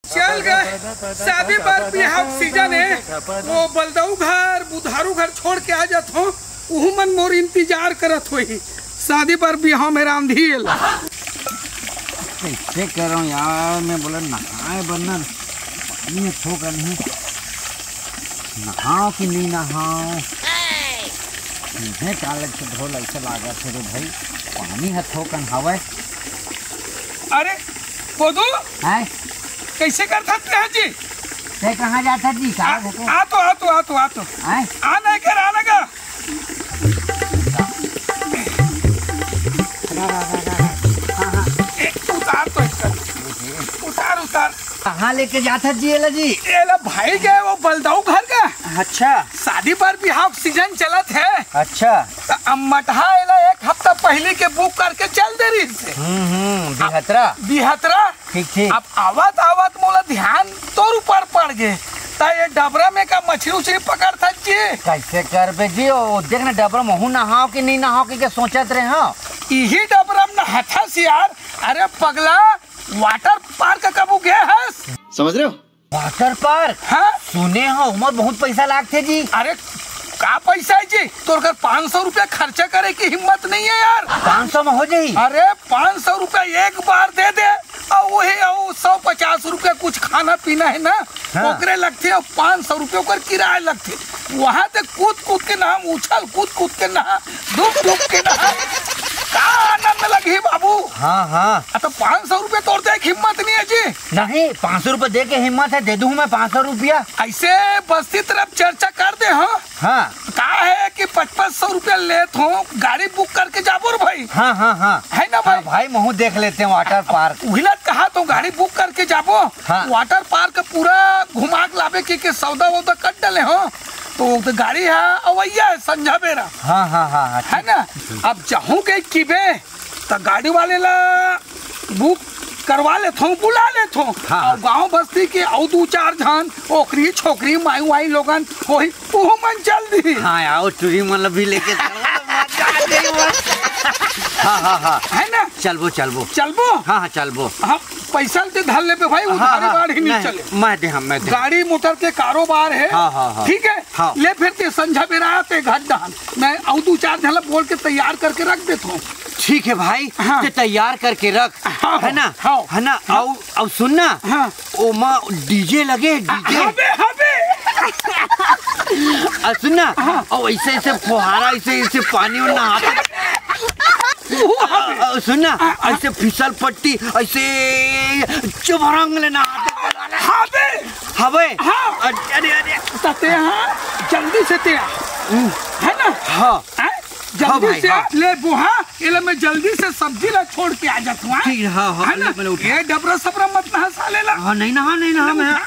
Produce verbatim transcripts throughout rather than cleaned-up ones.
चल गए शादी पर बिहाव सीजन है। वो बलदाऊ घर बुधारू घर छोड़ के आ जात हो, उहू मन मोर इंतजार करत हो। शादी पर बिहाव में रांधी कैसे कर रहा हूँ यार, मैं बोला नहाए बनना पानी ठोकर नहीं, नहाओ कि नहीं नहाओ मुझे कालक से ढोल ऐसा लागा थे रे भाई, पानी है ठोकन हवा। अरे बोदू है कैसे करता है जी? ते कहाँ जाता जी? आ, आ तो आ तो आ तो आ तो आना कर आना का उतार तो उतार उतार। कहाँ लेके जाता जी? एला जी एला भाई गए वो बलदाऊ घर का। अच्छा शादी पर बिहाव सीजन चलत है। अच्छा अब मठा एला एक हफ्ता पहले के बुक करके चल दे रही से। हम्म हम्म बिहतरा बिहतरा ठीक ठीक। अब आवत आवत मोला ध्यान तोर ऊपर पड़ गए ता ये डबरा में का मछली उछली पकड़ था जी। कैसे कर बे जी? ओ देख ना डबरा महू नहाओ कि नहीं नहाओ कि सोचत रहे हो? यही डबरा में नहाता सी यार। अरे पगला वाटर पार्क कबू गए है? समझ रहे हो? Water park? हाँ सुने हो उमर बहुत पैसा लागते जी। अरे का पैसा है जी? तोर घर पाँच सौ रुपया खर्चा करे की हिम्मत नहीं है यार। पाँच सौ में हो जाये? अरे पाँच सौ रुपया एक बार दे दे और वही और सौ पचास रुपया कुछ खाना पीना है ना। हाँ। ओकरे लगते और पाँच सौ रुपये ओकर किराया लगते। वहाँ तक कूद कूद के नहा, उछल कूद कूद के नहा, डूब डूब के नहा, का आनंद लगी बाबू। हाँ हाँ तो पाँच सौ रुपये तोड़ दे हिम्मत नहीं है जी? नहीं पाँच सौ रुपये दे के हिम्मत है, दे दूँ मैं पाँच सौ रुपया। ऐसे बस्ती तरफ चर्चा कर दे। हाँ हाँ का है कि पचपन सौ रुपया लेत हो, गाड़ी बुक करके जाबो रे भाई। हाँ हाँ हाँ है ना भाई। हाँ, भाई महू देख लेते हैं वाटर पार्क। उहिलत कहा तो गाड़ी बुक करके जाबो। हाँ। वाटर पार्क पूरा घुमा के लावे के, के सौदा वौदा कर डले हो तो, तो गाड़ी है अवैया है संझा बेरा। हाँ हाँ हाँ हाँ है ना। अब चाहूँ के किबे तो गाड़ी वाले ला बुक करवा ले थो, बुला ले थो। हाँ। और गांव बस्ती के और दो चार जन ओकरी छोकरी माई वाई लोगन वही वो मन चल दी। हाँ आओ टूरी मतलब भी लेके हाँ हाँ हाँ है ना। चलबो चलबो चलबो हाँ हाँ चलबो। हाँ पैसा ते धर ले पे भाई, उधारी हाँ, गाड़ी नहीं, नहीं चले। मैं दे हम मैं दे। गाड़ी मोटर के कारोबार है। हाँ हाँ हाँ ठीक है। हाँ। ले फिर ते संझा बेरा ते घर डाल मैं और दो चार झलक बोल के तैयार करके रख देता हूँ। ठीक है भाई। हाँ। ते तैयार करके रख। हाँ। है ना। हाँ। है ना। आओ अब सुनना। हाँ। ओ माँ डीजे लगे डीजे। हबे हबे सुनना। हाँ। और ऐसे ऐसे फुहारा ऐसे ऐसे पानी में नहाते सुनना। ऐसे फिसल पट्टी ऐसे चुभरंग लेना हबे हबे। हाँ। अरे अरे तते हाँ जल्दी से ते है ना। हाँ जल्दी हाँ से हाँ। ले बुहा इले मैं जल्दी से सब्जी ला छोड़ के आ जाता हूँ। ठीक हाँ हाँ है ना। ये डबरा सबरा मत नहा साले ला। हाँ नहीं नहा नहीं नहा मैं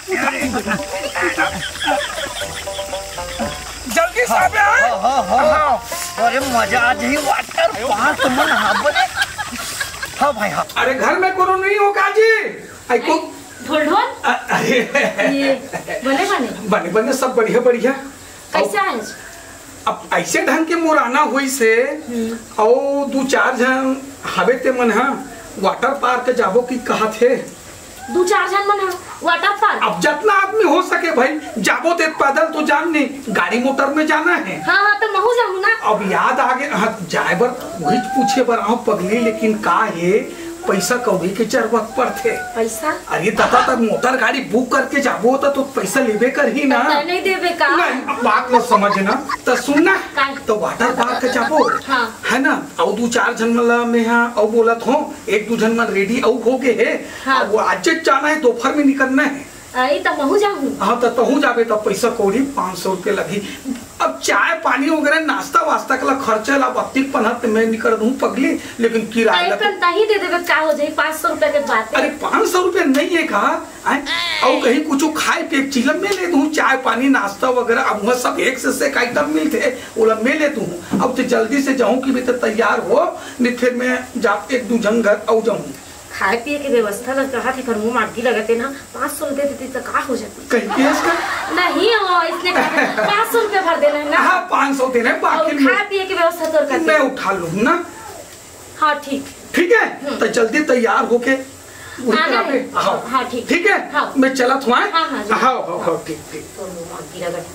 जल्दी से आबे। हाँ हाँ अरे मजा आ जाए वाटर पार्क में नहा बने। हाँ भाई हाँ। अरे घर में कोनो नहीं होगा जी? आई को ढोल ढोल अरे ये बने बने बने बने सब बढ़िया बढ़िया। कैसे आए? अब ऐसे ढंग के मोराना हुई से और दो चार जन हवे ते मन हा वाटर पार्क जाबो की कहा थे। दो चार जन मन वाटर पार्क? अब जितना आदमी हो सके भाई जाबो ते, पैदल तो जान नहीं, गाड़ी मोटर में जाना है। हाँ हाँ तो महू जाऊँ ना। अब याद आ गए हाँ जाए बर वही पूछे बर आओ पगली, लेकिन का है पैसा कौड़ी के जरूरत पड़ते। पैसा? अरे दादा तक मोटर गाड़ी बुक करके जाबो तो, तो पैसा लेबे कर ही ना। नहीं देबे का? नहीं अब बात न समझना तो सुनना। तो वाटर पार्क जाबो। हाँ। है ना। और दो चार जन मतलब में यहाँ और बोलत हो एक दो जन में रेडी और हो गए है। हाँ। वो आज जाना है, दोपहर में निकलना है। आई तो महू जाऊँ। हाँ तो तहू जाबे तो पैसा कौड़ी पाँच सौ रुपये लगी। अब चाय पानी वगैरह नाश्ता वास्ता का खर्चा ला बत्ती पनहत मैं निकल दूँ पगली, लेकिन किराया ही दे देवे का हो जाए पाँच सौ रुपए के बात। अरे पाँच सौ रुपये नहीं है कहा और कहीं कुछ खाए पे चिलम में ले दूँ, चाय पानी नाश्ता वगैरह अब वह सब एक से एक आइटम मिलते वो मैं ले दूँ। अब तो जल्दी से जाऊँ कि भी तो तैयार हो, नहीं फिर मैं जा एक दो जन घर आऊ जाऊँ। खाए पिए की व्यवस्था लग कहा थे, मुँह माटी लगते ना पाँच सौ रुपये देती तो कहा हो जाती। कहीं केस का नहीं हो इसने पाँच सौ रुपये भर देना है ना। हाँ पाँच सौ देना है, बाकी खाए पिए की व्यवस्था तो करते मैं उठा लूँ ना। हाँ ठीक ठीक है तो जल्दी तैयार होके वही करा पे आओ। हाँ ठीक ठीक है हाँ। मैं चला थुआ हाँ, हाँ, जी। हाँ हाँ हाँ ठीक ठीक। तोर मुंह में गिरा गए।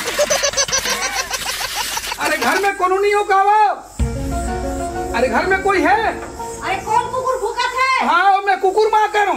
अरे घर में कौन नहीं हो कावा? अरे घर में कोई है? अरे कौन कुकुर भूखा थे? हाँ मैं कुकुर माँ करूँ।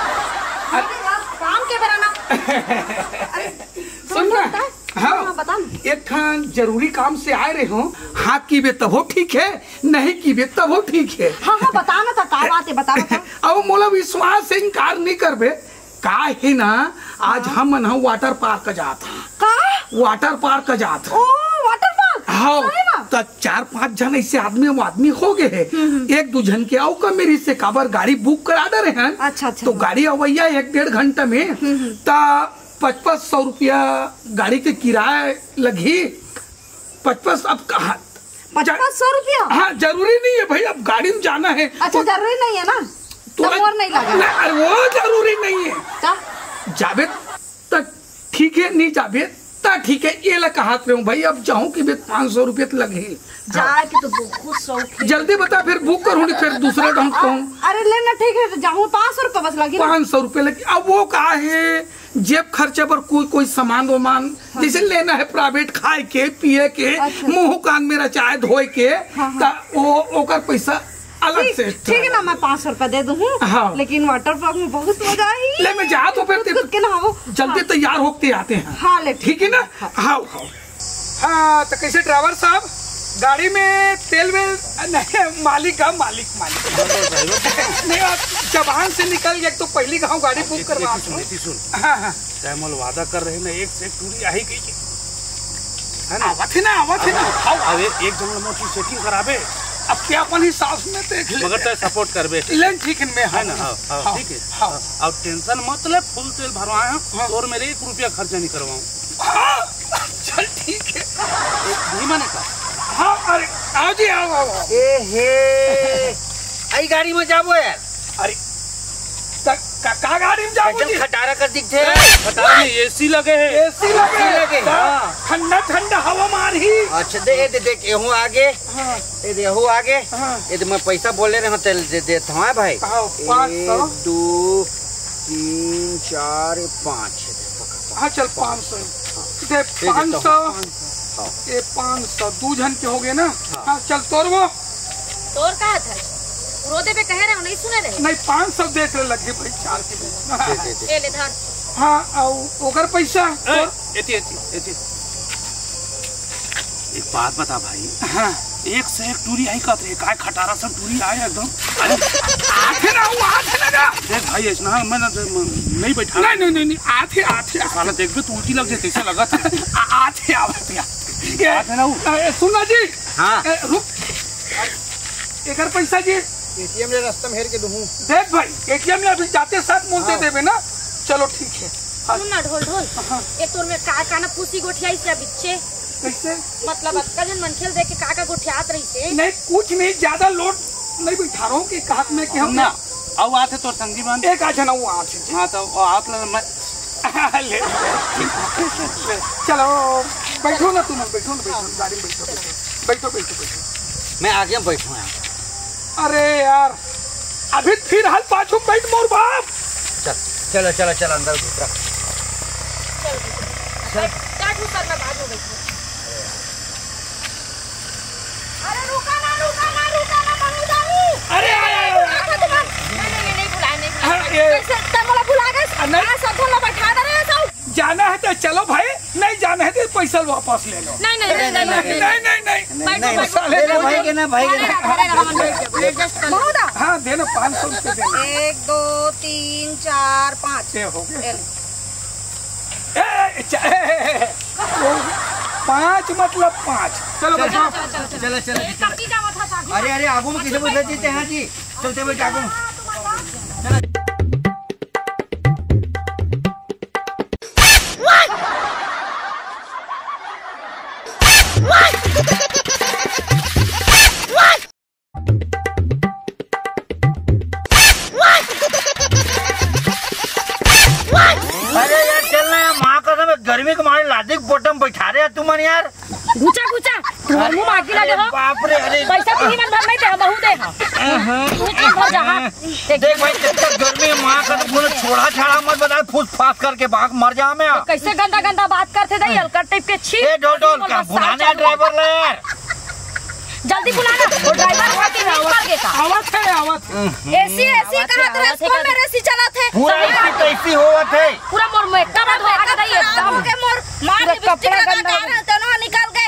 काम के बराना। सुन ना हाँ बता। एक ठान जरूरी काम से आए रहे हो। हाँ की बे तब हो ठीक है, नहीं की बे तब हो ठीक है। हाँ हाँ बताना था का बात है बताना था। अब मोला विश्वास से इनकार नहीं करबे का है ना। आज हम न वाटर पार्क जात का वाटर पार्क जात ओ वाटर पार्क। हाँ तो चार पांच जन ऐसे आदमी वो आदमी हो गए हैं। एक दो जन के आओ का मेरी से काबर गाड़ी बुक करा दे रहे हैं। अच्छा अच्छा। तो गाड़ी अवैया एक डेढ़ घंटा में ता पचपन सौ रुपया गाड़ी के किराया लगी। पचपन अब कहा पचपन सौ रुपया। हाँ जरूरी नहीं है भाई, अब गाड़ी में जाना है। अच्छा जरूरी नहीं है ना तो और नहीं लगा। अरे वो जरूरी नहीं है। क्या जावे तक ठीक है, नहीं जावे ता ठीक है। ये ला कहा हूँ भाई अब जाऊँ कि पाँच सौ रुपये तो लगे। जाए के तो बहुत शौक है। जल्दी बता फिर बुक करूँ फिर दूसरे ढंग कहूँ। अरे लेना ठीक है जाऊँ पाँच सौ रुपये बस लगी। पाँच सौ रुपये लगे। अब वो कहा है जेब खर्चे पर कोई कोई सामान वामान हाँ। जैसे लेना है प्राइवेट खाए के पिए के अच्छा। मुंह कान मेरा चाय धोए के हाँ, हाँ। वो ओकर पैसा अलग से। ठीक है ना मैं पाँच सौ रुपया दे दूँ। हाँ। लेकिन वाटर पार्क में बहुत मजा आई। ले मैं जा तो फिर जल्दी हाँ। तैयार होते आते हैं। हाँ ले ठीक है ना। हाँ हाँ तो कैसे ड्राइवर साहब गाड़ी में तेल वेल नहीं? मालिक का मालिक मालिक नहीं आप जबान से निकल गए तो पहली गाँव गाड़ी बुक करवा। हाँ हाँ तैमल वादा कर रहे ना एक से एक टूरी आई गई है ना। आवत है ना आवत है ना। अरे एक जंगल मोटी सेटिंग कराबे अब क्या अपन हिसाब से देख ले मगर तो सपोर्ट करबे लेन ठीक है मैं है ना। हाँ ठीक है। अब टेंशन मत ले फुल तेल भरवाए हैं और मेरे एक रुपया खर्चा नहीं करवाऊँ। चल ठीक है नहीं माने का। हाँ अरे आओ जी आओ आओ। ए हे आई गाड़ी में जाबो यार। अरे का, का गाड़ी में जाओ जी? खटारा कर दिखते हैं। खटारा में एसी लगे हैं। एसी लगे लगे ठंडा ठंडा हवा मार ही। अच्छा दे दे देख एहू आगे हाँ। ए देहू आगे हाँ। ये तो मैं पैसा बोले रहे तेल दे देता हूँ भाई। एक दो तीन चार पाँच। हाँ चल पाँच सौ दे पाँच सौ ये पाँच सौ दो जन के हो गए ना। हाँ चल तोर वो तोर का था रोदे पे कह रहे हो नहीं सुने रहे। नहीं पाँच सौ देख रहे लगे भाई चार के ए ले धर। हाँ ओकर पैसा एती एती एती एक बात बता भाई। हाँ एक से एक टूरी आई कहते हैं काय खटारा सब टूरी आए एकदम। आथे ना वो आथे ना देख भाई ऐसा मैं नहीं बैठा। नहीं नहीं नहीं, नहीं आथे आथे साला देख भी तो उल्टी लग जाए कैसे लगा था। आथे आथे आथे ना वो। सुना जी। हाँ रुक एकर पैसा जी एटीएम ले रास्ता में हेर के दूँ। देख भाई एटीएम में अभी जाते साथ मोलते देवे ना। चलो ठीक है। सुन ना ढोल ढोल एक तोर में का का ना पूसी गोठियाई से बिच्छे कैसे मतलब अक्का जन मन खेल दे के का का गोठियात रही से। नहीं कुछ नहीं ज्यादा लोड नहीं बैठा रहा हूँ कि हाथ में कि हम ना अब आते तो संगी बन एक आज ना वो आते। हाँ तो हाथ ले मैं ले चलो बैठो ना तुम बैठो ना बैठो गाड़ी में बैठो बैठो बैठो बैठो मैं आगे बैठूँ यार। अरे यार अभी फिर हाल पाछू बैठ मोर बाप। चल चलो चलो चलो अंदर घुस चल क्या घुसर में भागो बैठो। अरे रुका ना रुका ना रुका ना मनु जानी। अरे नहीं नहीं नहीं बुलाए नहीं बुलाए कैसे तमला बुला गए ना सब ढोला बैठा दे रहे सब। जाना है तो चलो भाई, नहीं जाना है तो पैसा वापस ले लो। नहीं नहीं नहीं नहीं नहीं नहीं बैठो बैठो ले भाई के ना भाई के ना एडजस्ट कर बहुत। हाँ देना पाँच सौ रुपये देना। एक दो तीन चार पाँच ये हो गया। ए, च- ए, ए, वो पाँच मतलब पाँच। चलो बैठो चलो चलो कटी जावा था साहब। अरे अरे आगू में किसे बोलते जीते हैं जी चलते बैठ आगू। अरे यार चलना है माँ कसम गर्मी के मारे लादी बोटम बैठा रहे तुम यार। घुचा घुचा तुम्हारे मुंह बाकी लगे हो। बाप रे अरे पैसा तो नहीं मन भर नहीं दे बहुत है। हां घुचा भर जहाँ देख भाई कितना गर्मी है माँ का तो छोड़ा छाड़ा मत बता फूस फास करके भाग मर जा मैं कैसे गंदा गंदा बात करते थे हल्का टाइप के छी ए डोल डोल क्या बुलाना ड्राइवर ले यार जल्दी बुलाना वो ड्राइवर हुआ कि नहीं कर देता आवत है आवत एसी एसी कहा था इसको मेरे एसी चला थे पूरा एसी तो एसी होवा थे पूरा मोर में कब धोया के दई एकदम के मोर मार के कपड़ा गंदा तना निकाल के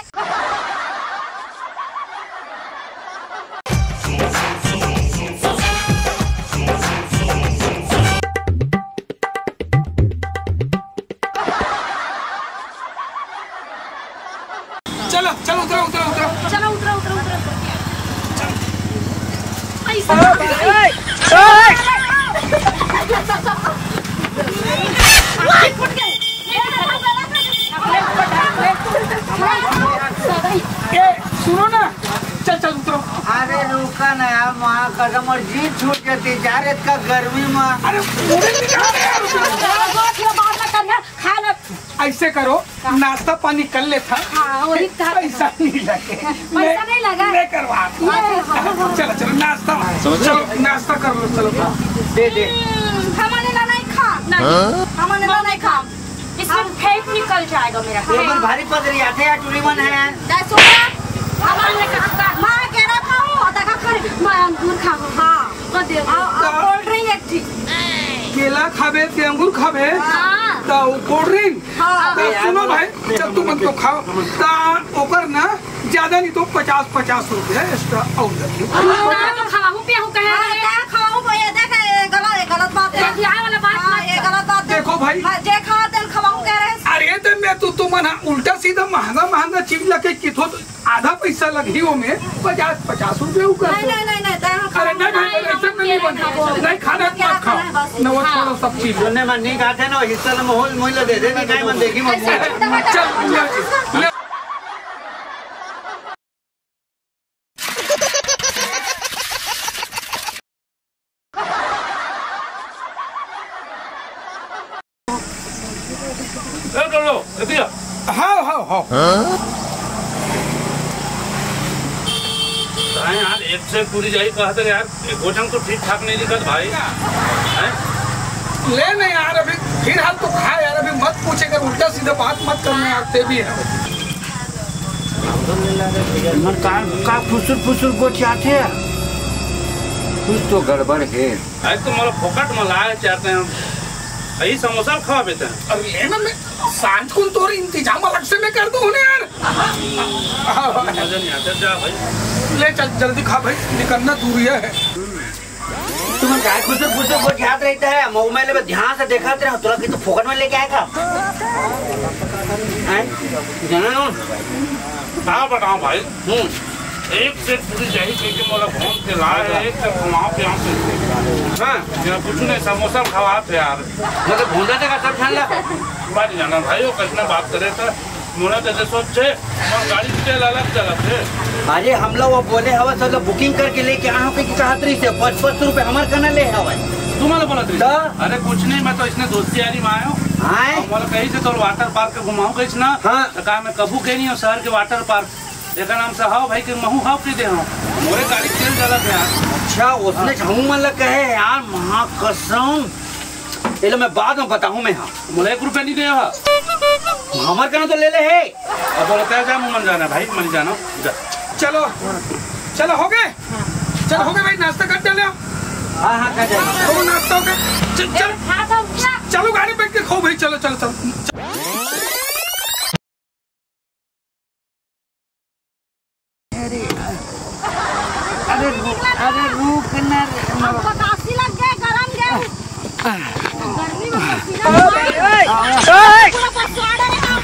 चलो चलो उतरो उतरो उतरो चलो उतरो उतरो उतरो सुनो ना चल चल उतरो अरे रुका ना यार वहाँ कदम और जी छूट जाती जा रहे का गर्मी में अरे ऐसे करो नाश्ता पानी कर लेता हाँ वही था पैसा नहीं लगे पैसा नहीं लगा ले करवा चलो चलो नाश्ता चलो नाश्ता कर लो चलो दे दे हमने ना नहीं खा नहीं हमने ना नहीं खा इसमें फेंक निकल जाएगा मेरा ये मन भारी पद रही आते यार टूरी मन है दस सोना हमने कहा मां कह रहा खाओ तका कर मैं अंगूर खाऊं हां वो दे कोल्ड ड्रिंक एक थी केला खाबे के अंगूर खाबे हां तो कोल्ड ड्रिंक हां तो सुनो भाई जब तुम तो खाओ ता ओकर ना ज्यादा नहीं तो पचास पचास रुपया एक्स्ट्रा और दे तो खाऊं पियाऊं कहे क्या खाओ भैया देख गलत गलत बात है ये वाला बात हां ये गलत बात है देखो भाई जे खा देन खाओ कह रहे अरे तो मैं तू तो मना उल्टा सीधा महंगा महंगा चीज लगे किथो आधा पैसा लगी हो में पचास पचास रुपये कर नहीं नहीं नहीं नहीं अरे नहीं नहीं ऐसा नहीं बना नहीं खाना मत खाओ नवत वाला सब चीज सुनने मन नहीं खाते ना हिस्सा में मोल मोल दे दे नहीं मन देगी मत चल ले हाँ हाँ हाँ यार एक से पूरी जाई कहते यार भोजन तो ठीक ठाक नहीं दिखत भाई ले नहीं यार अभी फिर हाल तो खा यार अभी मत पूछे कर उल्टा सीधा बात मत करना आते भी है मन का का फुसुर फुसुर गोचाते कुछ तो गड़बड़ है आज तो मेरा फोकट में लाए चाहते हैं यही समोसा खवा देते हैं अब लेना मैं सांझ को तो इंतजाम अलग से मैं कर दूं यार मजा नहीं आता जा भाई ले चल जल्दी खा भाई निकलना दूरी है तुम गाय फुसुर फुसुर गोचात रहता है मोबाइल में ध्यान से देखा तेरा तुरा की तो फोकट में लेके आएगा हैं जाना ना कहाँ बताऊँ भाई हूँ एक से पूरी जाही क्योंकि मोला घूम के लाए एक से घुमाओ पे हाँ मेरा कुछ नहीं समोसा खवा थे यार मतलब भूंदा तक सब ठान ला बात नहीं जाना भाई वो कितना बात करे था मोला कैसे सोचे और गाड़ी तेल अलग चला थे अरे हम लोग वो बोले हवा सब लोग बुकिंग करके लेके आए हो कि कहा तरी से पच पच सौ रुपए हमारे करना ले हवा तुम्हारा बोला थी तो? अरे कुछ नहीं मैं तो इसने दोस्ती यारी में आया हूँ आए मोला कहीं से तो वाटर पार्क घुमाऊँ कहीं ना हाँ। तो कहा मैं कबू कहीं नहीं हूँ शहर के वाटर पार्क एक नाम से हाउ भाई के महू हाउ के दे हूँ मोरे गाड़ी तेल चला थे यार अच्छा उसने झमू मन लग कहे यार महाकसम ये मैं बाद में बताऊँ मैं हाँ मोला एक रुपया नहीं दे हमारे कहना तो ले ले है अब बोलता है जा मन जाना भाई मन जाना जा चलो चलो हो गए चलो हो गए भाई नाश्ता कर डाले हाँ हाँ कर जाएगा तो नाश्ता हो गया चल चल चलो गाड़ी बैठ के खो भाई चलो चलो चलो अरे अरे रुक ना हमको काशी लग गया गरम गया गर्मी में पसीना पूरा पसवाड़ा है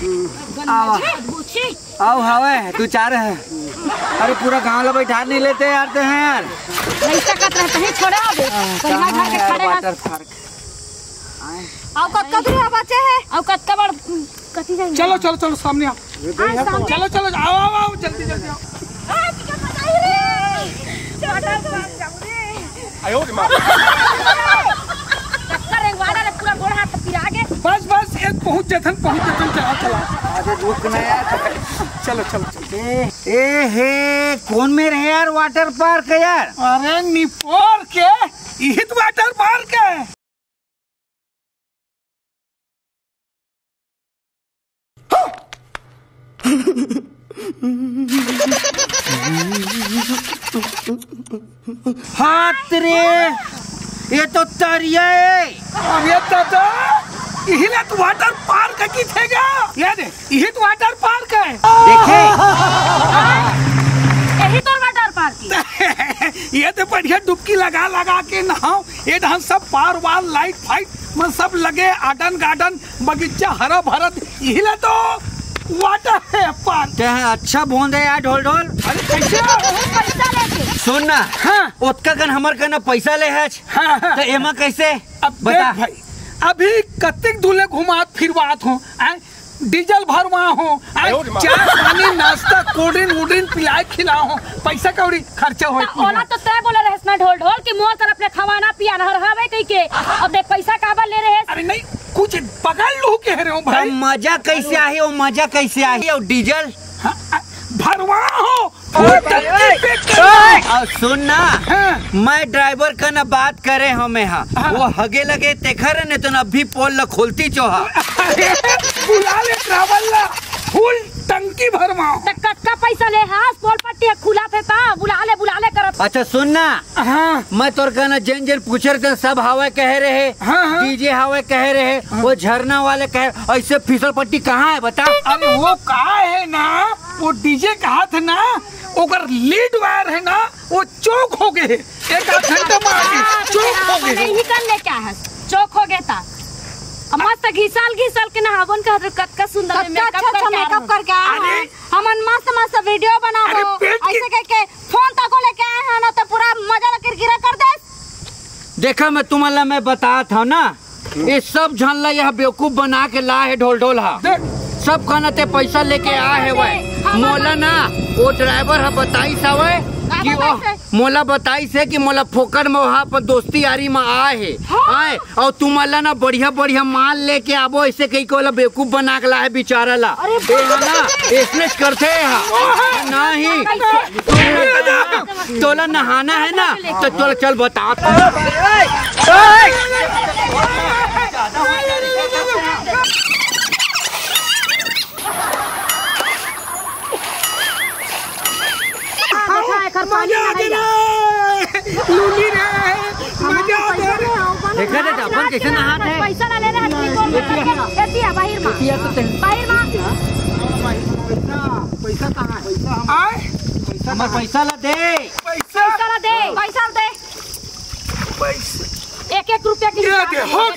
गंदी आओ हवे तू चार है अरे पूरा गांव ला बैठा नहीं लेते यार ते हैं यार नहीं सकत रहते हैं छोड़े अबे कहीं घर के खड़े वाटर पार्क आओ कत कत रुआ बचे है और कत्ता बड़ कथी जाएंगे चलो चलो चलो सामने आओ चलो चलो आओ आओ आओ जल्दी जल्दी आओ आयो रे मां टक्कर एक वाड़ा रे पूरा गोड़ हाथ फिर आगे बस बस एक पहुंच जथन पहुंच जथन चला चला अरे रुक ना यार चलो चलो चलो ए, ए हे कौन में रहे यार वाटर पार्क है यार? अरे निपोर के ईद वाटर पार्क है। हाथ रे ये तो तरिया है। अरे दादा यही तो वाटर पार्क की थेगा। ये दे यही तो वाटर पार्क है। देखे यही तो वाटर पार्क ये तो बढ़िया डुबकी लगा लगा के नहाओ। ये ढंग सब पार वार लाइट फाइट में सब लगे आर्डन गार्डन बगीचा हरा भरा। यही तो वाटर है पार्क। अच्छा बोंद है यार ढोल ढोल। अरे कैसे पैसा लेके सुन ना हाँ ओतका कन हमर कन पैसा ले है हाँ हाँ। तो एमा कैसे अब बता देख भाई अभी कत्तिक दूल्हे घुमात फिरवात हो डीजल भरवा हो चाय पानी नाश्ता कोल्ड ड्रिंक वुड्रिंक पिलाए खिलाओ हो पैसा कौड़ी खर्चा हो। ओला तो तय बोले रहे ना ढोल ढोल की मोर तरफ ले खवाना पिया नहर हवे कई के। अब देख पैसा काबर ले रहे। अरे नहीं कुछ पकड़ लू कह रहे हो भाई। मजा कैसे आई वो मजा कैसे आई और डीजल भरवा हो और सुन ना हाँ। मैं ड्राइवर का ना बात करे हमें हाँ वो हगे लगे तेखर ने तो अभी पोल ल खोलती चोहा। बुला ले ट्रैवल ला फुल टंकी भरवाओ। कटका पैसा ले हां पोल पट्टी खुला थे ता बुला ले बुला ले करत। अच्छा सुन ना हाँ मैं तोर कहना जन जन पूछ रहे सब हवा कह रहे हाँ, हाँ। डीजे हवा कह रहे वो झरना वाले कह ऐसे फिसल पट्टी कहाँ है बता। अरे वो कहा है ना वो डीजे कहा था ना ओकर लीड वायर है ना वो चौक हो गए एक आध घंटे में आगे चौक हो गए। नहीं करने क्या है चौक हो गया था। मस्त घिसल घिसल के नहावन का कतका सुंदर मेकअप करके मेकअप करके आए हैं। हमन मस्त मस्त वीडियो बनाबो ऐसे कह के फोन तक लेके आए हैं ना तो पूरा मजा लग गिरा कर दे। देखा मैं तुम्हारा मैं बता था ना ये सब झनला यह बेवकूफ बना के ला है ढोल ढोल हा सब खाना ते पैसा लेके आ है वह मोला ना वो ड्राइवर हा बताई सवे कि वो मोला बताई से कि मोला फोकर में वहाँ पर दोस्ती यारी में आए है आए और तुम्हारा ना बढ़िया बढ़िया माल लेके आबो ऐसे कहीं को बेवकूफ बना के ला है बेचारा ला ना इसने करते है नहीं तोला नहाना है ना तो तोला चल बता। देखा दे अपन कैसे नहाते हैं। पैसा ना ले रहे हैं एतिया बाहर में एतिया तो ते बाहर में पैसा कहाँ है आए हमार पैसा ला दे पैसा पैसा ला दे पैसा दे पैसा एक एक रुपया की ये दे हो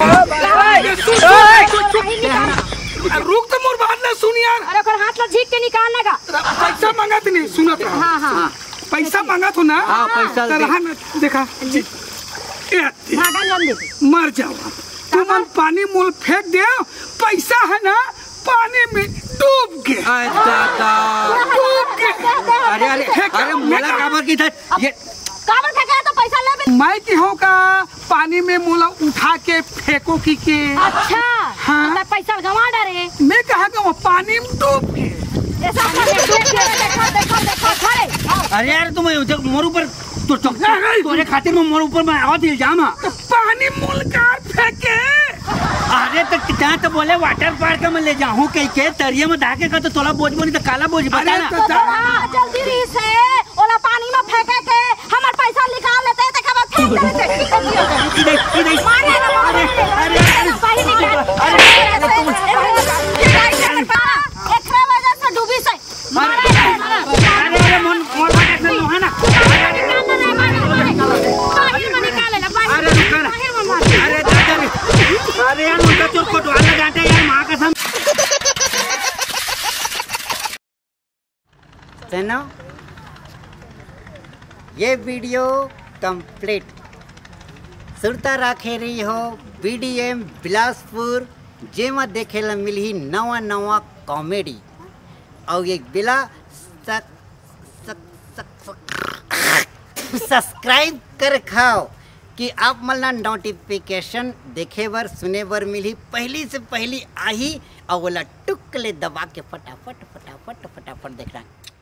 रुक तो मोर बात ना सुन यार। अरे ओकर हाथ ला झीक के निकालने का पैसा मांगा तो नहीं सुनत रहा। हाँ हाँ पैसा मांगा तो ना हाँ पैसा दे रहा ना देखा भागा जल्दी मर जाओ तुम पानी मूल फेंक दे पैसा है ना पानी में डूब के डूब के अरे अरे अरे मोला काबर की था ये काबर फेंका तो पैसा ले मैं की हो का पानी में मोला उठा के फेंको की के। अच्छा हाँ। तो पैसा गंवा डाले मैं कहा कि वो पानी में डूब के ऐसा कर डूब के देखो देखो देखो खड़े। अरे यार तुम मोर ऊपर तो तोरे खातिर में मोर ऊपर में आवत इल्जाम है तो पानी मूल कार फेंके। अरे तो क्या तो बोले वाटर पार्क में ले जाऊं कहीं के तरिया में धाके का तो तोला बोझ बोनी तो काला बोझ बता ना। तो हाँ, जल्दी री से ओला पानी में फेंके के हमार पैसा निकाल लेते देखा बात फेंक देते इधर इधर मारे ना अरे अरे बाहर निकाल एकरा वजह से डूबी से मारे अरे अरे मन मन कैसे लोहा ना बाहर में निकाले ला अरे रुक अरे दादा रे अरे यार उनका चोर कोटवाला डांटे यार मां कसम सुनो ये वीडियो कंप्लीट सुनता रखे रही हो बीडीएम बिलासपुर जेमा देखे ला मिली नवा नवा कॉमेडी और एक बिला सक, सक, सक, सक, सब्सक्राइब कर खाओ कि आप मल्ला नोटिफिकेशन देखे बर सुने बर मिली पहली से पहली आई और बोला टुक ले दबा के फटाफट फटाफट फटाफट देख रहा